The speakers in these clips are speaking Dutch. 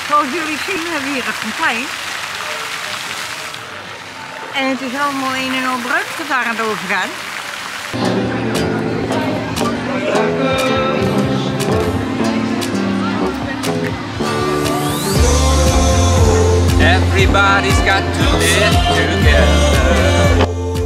zoals jullie zien hebben we hier het plein. En het is allemaal een en al breuk dat daar aan het overgaan. Everybody's got to live together.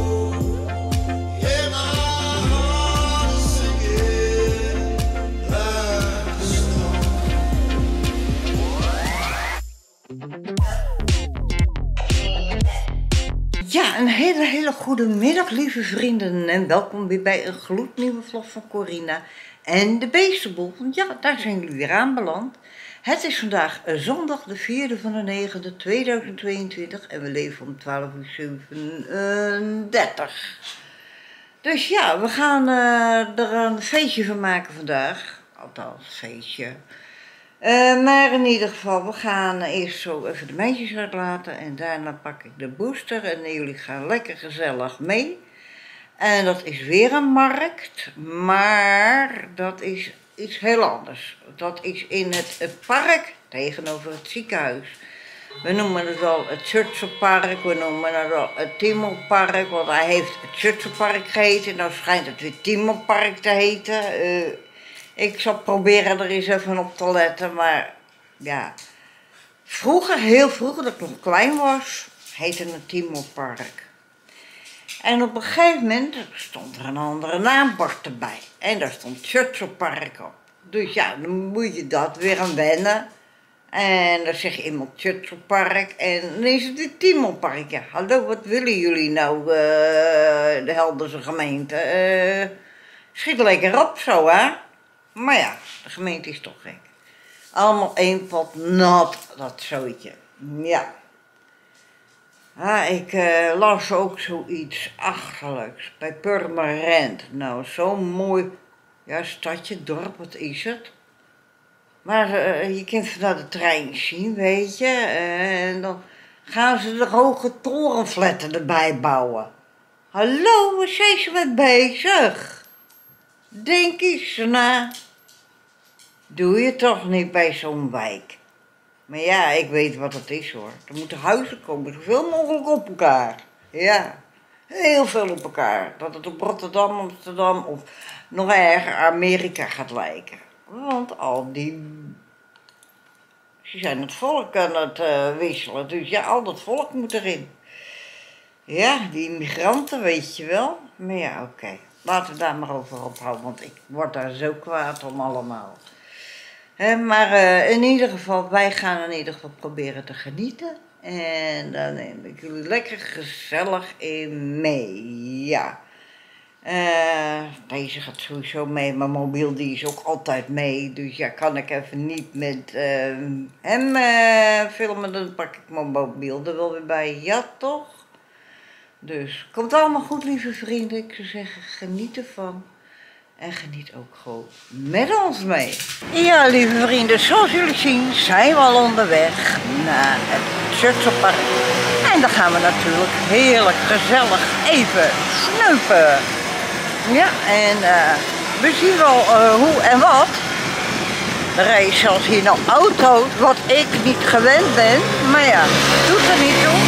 Ja, een hele goede middag, lieve vrienden, en welkom weer bij een gloednieuwe vlog van Corina en de Beestenboel. Ja, daar zijn jullie weer aanbeland. Het is vandaag zondag de 4e van de 9e 2022 en we leven om 12:37. Dus ja, we gaan er een feestje van maken vandaag. Althans, feestje. Maar in ieder geval, we gaan eerst zo even de meisjes uitlaten en daarna pak ik de booster en jullie gaan lekker gezellig mee. En dat is weer een markt, maar dat is iets heel anders. Dat is in het park tegenover het ziekenhuis. We noemen het wel het Churchillpark, we noemen het wel het Timmelpark, want hij heeft het Churchillpark geheten en dan schijnt het weer Timmelpark te heten. Ik zal proberen er eens even op te letten, maar ja. Vroeger, heel vroeger, dat ik nog klein was, heette het Timmelpark. En op een gegeven moment stond er een andere naambord erbij. En daar stond Churchillpark op. Dus ja, dan moet je dat weer aan wennen. En dan zeg je iemand Churchillpark en dan is het het Timmelpark. Ja, hallo, wat willen jullie nou, de Helderse gemeente? Schiet lekker op zo, hè? Maar ja, de gemeente is toch gek. Allemaal één pot nat, dat zootje. Ja. Ik las ook zoiets achterlijks bij Purmerend. Nou, zo'n mooi, ja, stadje, dorp, wat is het? Maar je kunt vanuit de trein zien, weet je. En dan gaan ze de hoge torenfletten erbij bouwen. Hallo, waar zijn ze mee bezig? Denk eens na. Doe je toch niet bij zo'n wijk. Maar ja, ik weet wat het is hoor. Er moeten huizen komen, zoveel mogelijk op elkaar. Ja, heel veel op elkaar. Dat het op Rotterdam, Amsterdam of nog erger Amerika gaat lijken. Want al die... Ze zijn het volk aan het wisselen. Dus ja, al dat volk moet erin. Ja, die immigranten weet je wel. Maar ja, oké. Laten we daar maar over ophouden, want ik word daar zo kwaad om allemaal. Maar in ieder geval, wij gaan in ieder geval proberen te genieten. En dan neem ik jullie lekker gezellig in mee, ja. Deze gaat sowieso mee, mijn mobiel die is ook altijd mee. Dus ja, kan ik even niet met hem filmen, dan pak ik mijn mobiel er wel weer bij. Ja, toch? Dus komt allemaal goed, lieve vrienden. Ik zou zeggen, geniet ervan. En geniet ook gewoon met ons mee. Ja, lieve vrienden, zoals jullie zien zijn we al onderweg naar het Churchillpark. En dan gaan we natuurlijk heerlijk gezellig even snuipen. Ja, en we zien wel hoe en wat. Er rijden zelfs hier nog auto's, wat ik niet gewend ben. Maar ja, doet er niet toe.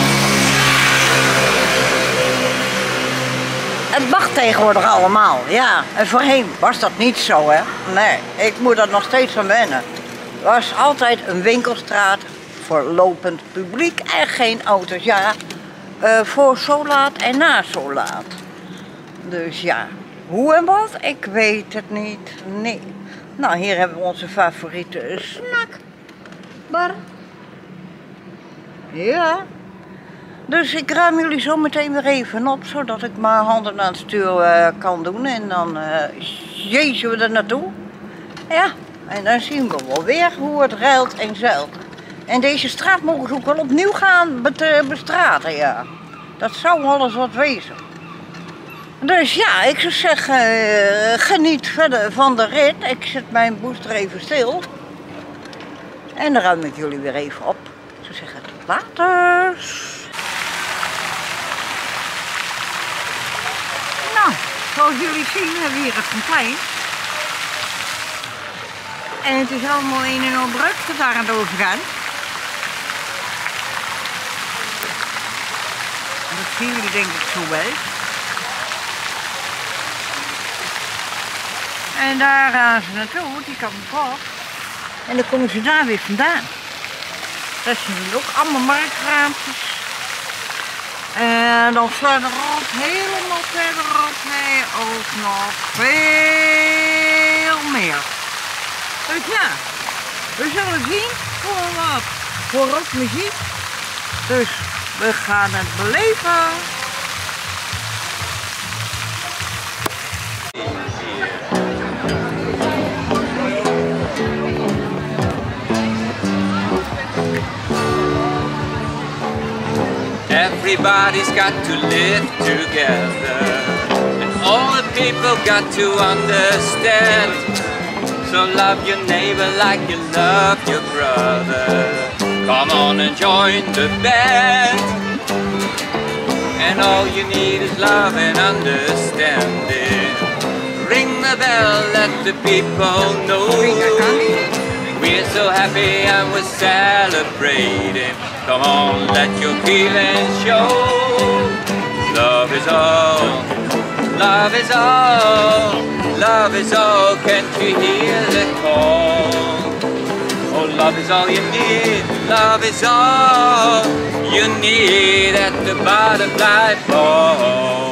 Het mag tegenwoordig allemaal, ja. En voorheen was dat niet zo, hè. Nee, ik moet er nog steeds van wennen. Er was altijd een winkelstraat voor lopend publiek en geen auto's, ja. Voor zo laat en na zo laat. Dus ja, hoe en wat? Ik weet het niet. Nee. Nou, hier hebben we onze favoriete snackbar. Ja. Dus ik ruim jullie zo meteen weer even op, zodat ik mijn handen aan het stuur kan doen. En dan jezen we er naartoe. Ja, en dan zien we wel weer hoe het ruilt en zeilt. En deze straat mogen ze ook wel opnieuw gaan bestraten, ja. Dat zou alles wat wezen. Dus ja, ik zou zeggen, geniet verder van de rit. Ik zet mijn booster even stil. En dan ruim ik jullie weer even op. Ik zou zeggen, tot later. Nou, zoals jullie zien hebben we hier het plein. En het is allemaal een en al breuk dat daar aan het overgaan. dat zien jullie denk ik zo wel. En daar gaan ze naartoe, die kant op. En dan komen ze daar weer vandaan. Dat zijn ook allemaal marktraampjes. En dan verderop, helemaal verderop, ook nog veel meer. Dus ja, we zullen zien voor wat voor rockmuziek. Dus we gaan het beleven. Everybody's got to live together, and all the people got to understand. So love your neighbor like you love your brother. Come on and join the band. And all you need is love and understanding. Ring the bell, let the people know. We're so happy and we're celebrating. Come on, let your feelings show. Love is all, love is all, love is all. Can't you hear the call? Oh, love is all you need, love is all you need at the butterfly ball.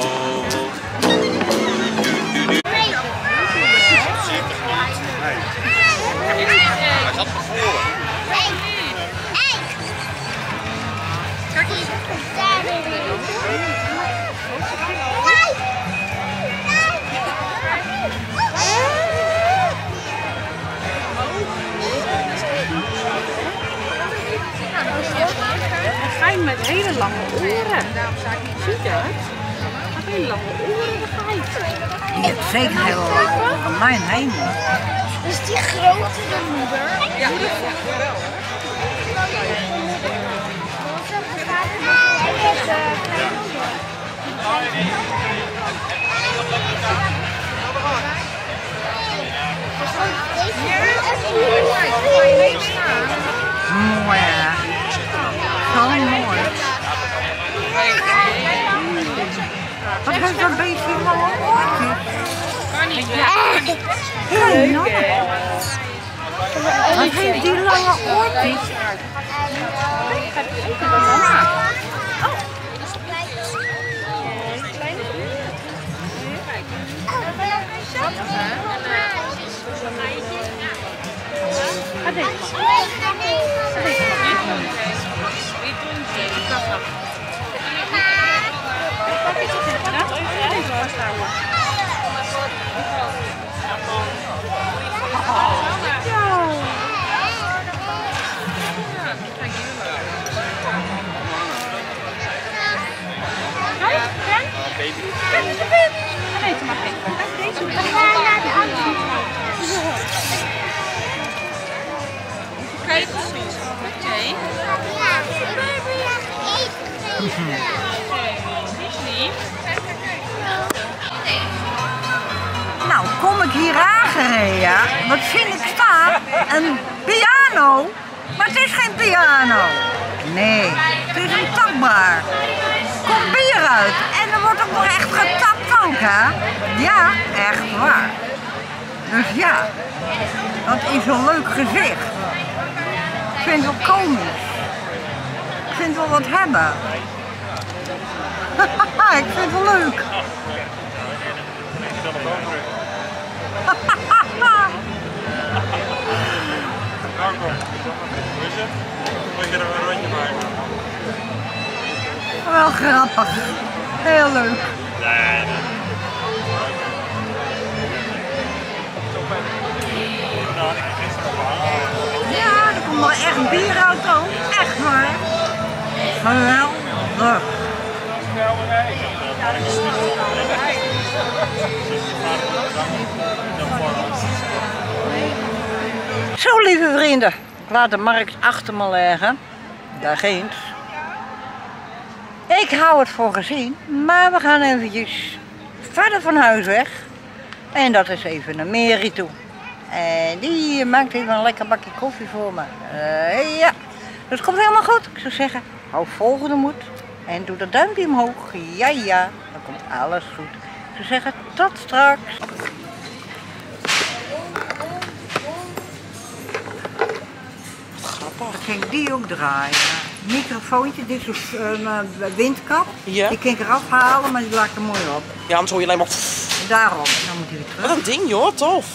Met hele lange oren. Zie je het? Met hele lange oren, de geit. Je hebt zeker heel lang van mijn hemel. Is die groter dan moeder? Ja. Mooi hè? Zo mooi. Wat heeft dat beestje lange oortjes? Kan niet. Kijk nou. Wat heeft die lange oortjes? Ga deze Kijk precies. Oké. Nou, kom ik hier aangereden, wat vind ik staan? Een piano, maar het is geen piano. Nee, het is een tapbar. Komt bier uit en er wordt ook nog echt getapt ook, hè? Ja, echt waar. Dus ja, dat is een leuk gezicht. Ik vind het wel komisch. Ik vind het wel wat hebben. Ik vind het wel leuk. Wel grappig. Heel leuk. Ja, er komt wel echt een bierauto. Echt waar. Geweldig. Zo lieve vrienden, ik laat de markt achter me liggen. Daar ginds. Ik hou het voor gezien, maar we gaan eventjes verder van huis weg. En dat is even naar Mary toe. En die maakt even een lekker bakje koffie voor me. Ja, dat komt helemaal goed. Ik zou zeggen, hou volgende moed. En doe dat duimpje omhoog. Ja, ja, dan komt alles goed. Ik zou zeggen, tot straks. Grappig. Dan kan ik die ook draaien. Microfoontje, dit is een windkap. Ja. Die kan ik eraf halen, maar die laat ik er mooi op. Ja, anders hoor je alleen maar... Daarom, dan moet hij weer terug. Wat een ding joh, tof.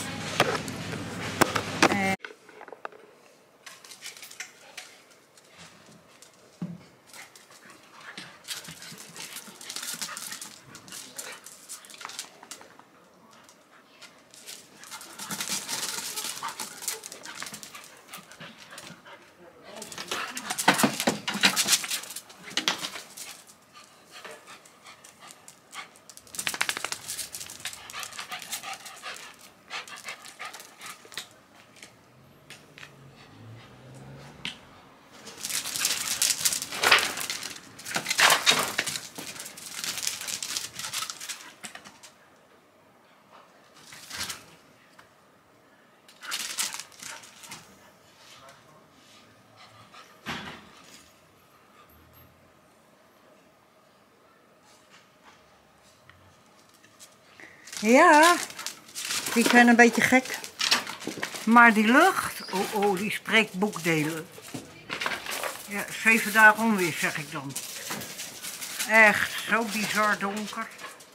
Ja, die zijn een beetje gek. Maar die lucht, oh, die spreekt boekdelen. Ja, 7 dagen onweer, zeg ik dan. Echt, zo bizar donker.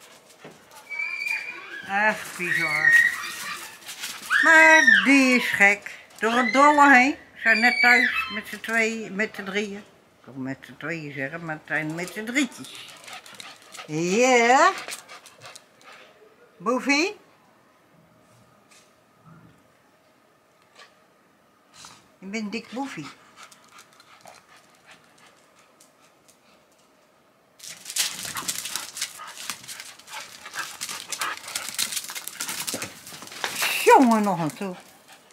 Echt bizar. Maar die is gek. Door het dolle heen. We zijn net thuis met z'n tweeën, met z'n drieën. Ik wil met z'n tweeën zeggen, maar het zijn met z'n drietjes. Ja. Boefie? Je bent dik boefie. Jongen, nog aan toe.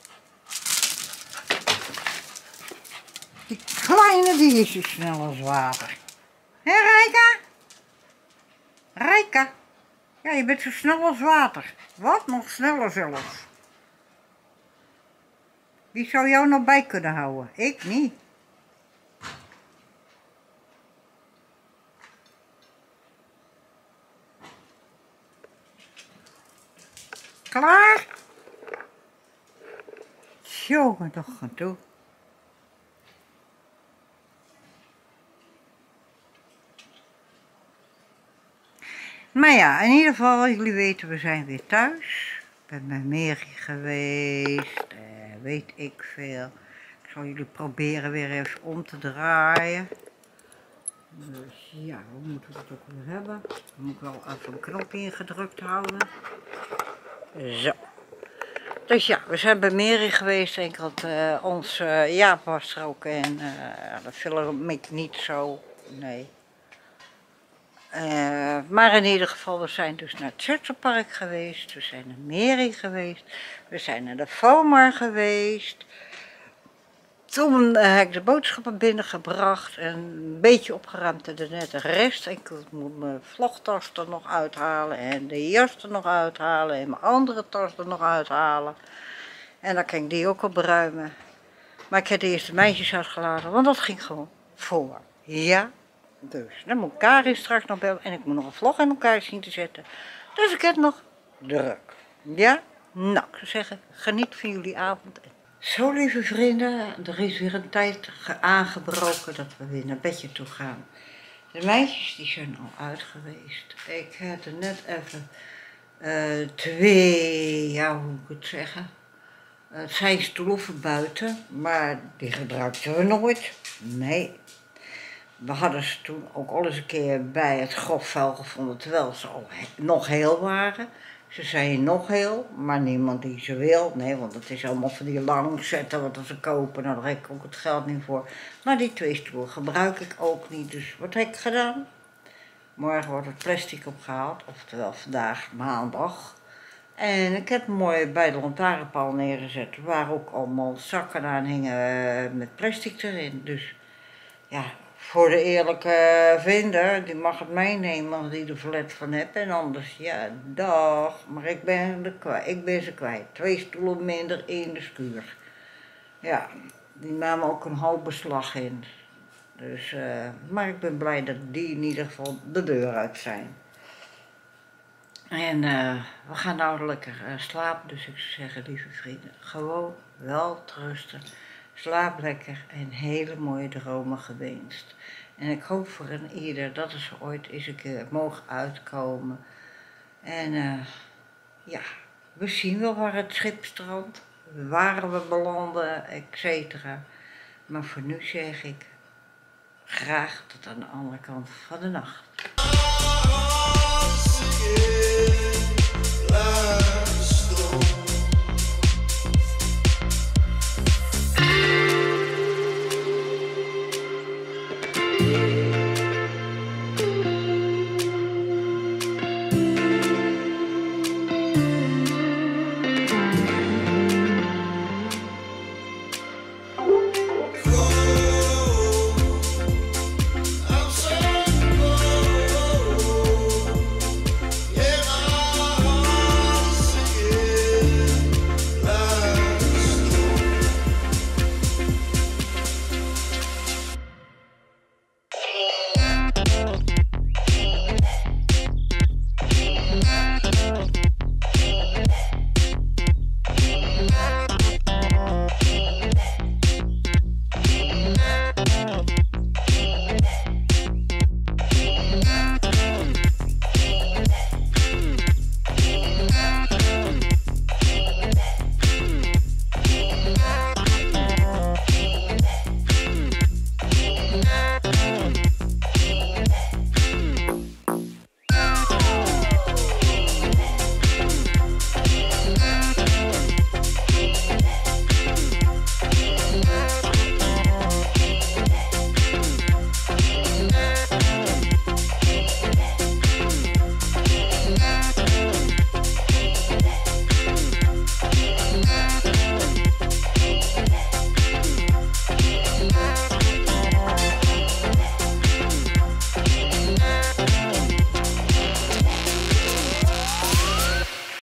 Die kleine die is zo snel als water. Hé, Rijka? Rijka? Ja, je bent zo snel als water. Wat? Nog sneller zelfs. Wie zou jou nog bij kunnen houden? Ik niet. Klaar? Jongen, toch aan toe. Maar ja, in ieder geval, jullie weten, we zijn weer thuis. Ik ben bij Mary geweest, weet ik veel. Ik zal jullie proberen weer even om te draaien. Dus ja, hoe moeten we het ook weer hebben? Dan moet ik wel even een knopje ingedrukt houden. Zo. Dus ja, we zijn bij Mary geweest. Ik had ons Jaap was er ook en dat film ik niet zo, nee. Maar in ieder geval, we zijn dus naar het Zwitserpark geweest, we zijn naar Mary geweest, we zijn naar de FOMAR geweest. Toen heb ik de boodschappen binnengebracht en een beetje opgeruimd en de net de rest. Ik moet mijn vlogtas er nog uithalen en de jas er nog uithalen en mijn andere tas er nog uithalen. En dan kan ik die ook opruimen. Maar ik heb de eerste meisjes uitgelaten, want dat ging gewoon voor. Ja. Dus dan moet Karin straks nog bellen en ik moet nog een vlog in elkaar zien te zetten. Dus ik heb nog druk. Ja? Nou, ik zou zeggen, geniet van jullie avond. Zo lieve vrienden, er is weer een tijd aangebroken dat we weer naar bedje toe gaan. De meisjes die zijn al uit geweest. Ik heb er net even 2, ja hoe moet ik het zeggen. Het zijn stoelen buiten, maar die gebruikten we nooit. Nee. We hadden ze toen ook al eens een keer bij het grofvuil gevonden, terwijl ze al nog heel waren. Ze zijn nog heel, maar niemand die ze wil. Nee, want het is allemaal van die langzetten wat ze kopen. Nou, daar heb ik ook het geld niet voor. Maar die 2 stoelen gebruik ik ook niet. Dus wat heb ik gedaan? Morgen wordt het plastic opgehaald, oftewel vandaag maandag. En ik heb mooi bij de lantaarnpaal neergezet, waar ook allemaal zakken aan hingen met plastic erin. Dus ja, voor de eerlijke vinder, die mag het meenemen als die er verlet van heeft. En anders, ja, dag. Maar ik ben ze kwijt. 2 stoelen minder in de schuur. Ja, die namen ook een hoop beslag in. Dus, maar ik ben blij dat die in ieder geval de deur uit zijn. En we gaan nou lekker slapen, dus ik zou zeggen, lieve vrienden, gewoon wel rusten. Slaap lekker en hele mooie dromen gewenst. En ik hoop voor een ieder dat ze ooit eens een keer mogen uitkomen. En ja, we zien wel waar het schip strandt, waar we belanden, etc. Maar voor nu zeg ik graag tot aan de andere kant van de nacht.